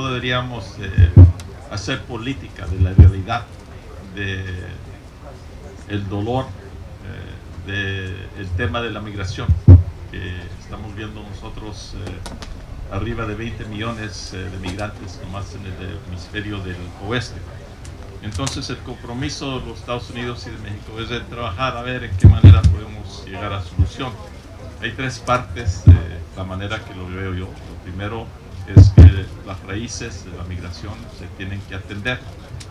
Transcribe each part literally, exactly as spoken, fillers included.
deberíamos eh, hacer política de la realidad, de el dolor, eh, del tema de la migración, que estamos viendo nosotros eh, arriba de veinte millones eh, de migrantes nomás en el hemisferio del oeste. Entonces el compromiso de los Estados Unidos y de México es de trabajar a ver en qué manera podemos llegar a solución. Hay tres partes de la manera que lo veo yo. Lo primero es que las raíces de la migración se tienen que atender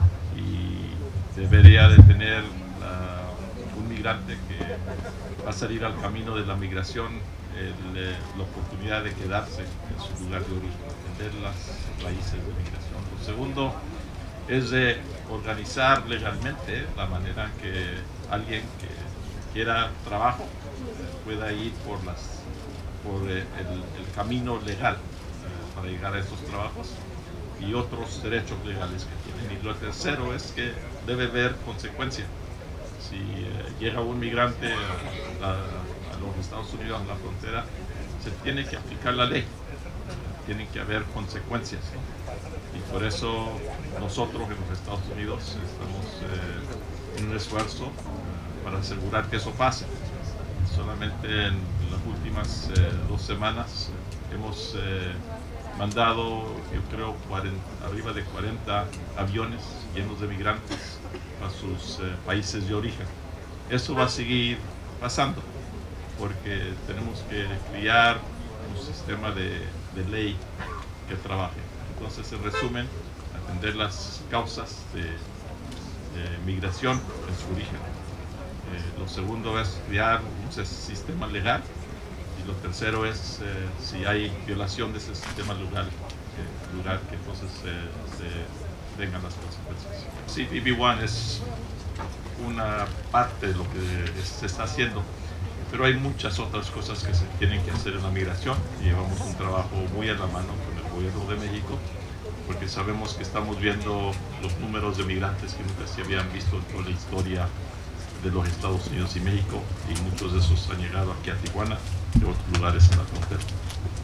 y debería de tener la, un migrante que va a salir al camino de la migración el, la oportunidad de quedarse en su lugar de origen, atender las raíces de migración. Lo segundo es de organizar legalmente la manera en que alguien que quiera trabajo pueda ir por, las, por el, el camino legal eh, para llegar a estos trabajos y otros derechos legales que tienen. Y lo tercero es que debe haber consecuencia. Si eh, llega un migrante a, a, a los Estados Unidos, a la frontera, se tiene que aplicar la ley, tienen que haber consecuencias, ¿no? Y por eso nosotros en los Estados Unidos estamos eh, en un esfuerzo eh, para asegurar que eso pase. Solamente en las últimas eh, dos semanas eh, hemos eh, mandado, yo creo, cuarenta, arriba de cuarenta aviones llenos de migrantes a sus eh, países de origen. Eso va a seguir pasando porque tenemos que crear un sistema de, de ley que trabaje. Entonces, en resumen, atender las causas de, de migración en su origen. Eh, lo segundo es crear un sistema legal y lo tercero es eh, si hay violación de ese sistema legal, eh, lugar que entonces eh, se tengan las consecuencias. Sí, B B uno es una parte de lo que se está haciendo, pero hay muchas otras cosas que se tienen que hacer en la migración. Llevamos un trabajo muy a la mano con el gobierno de México, porque sabemos que estamos viendo los números de migrantes que nunca se habían visto en toda la historia de los Estados Unidos y México, y muchos de esos han llegado aquí a Tijuana, de otros lugares en la frontera.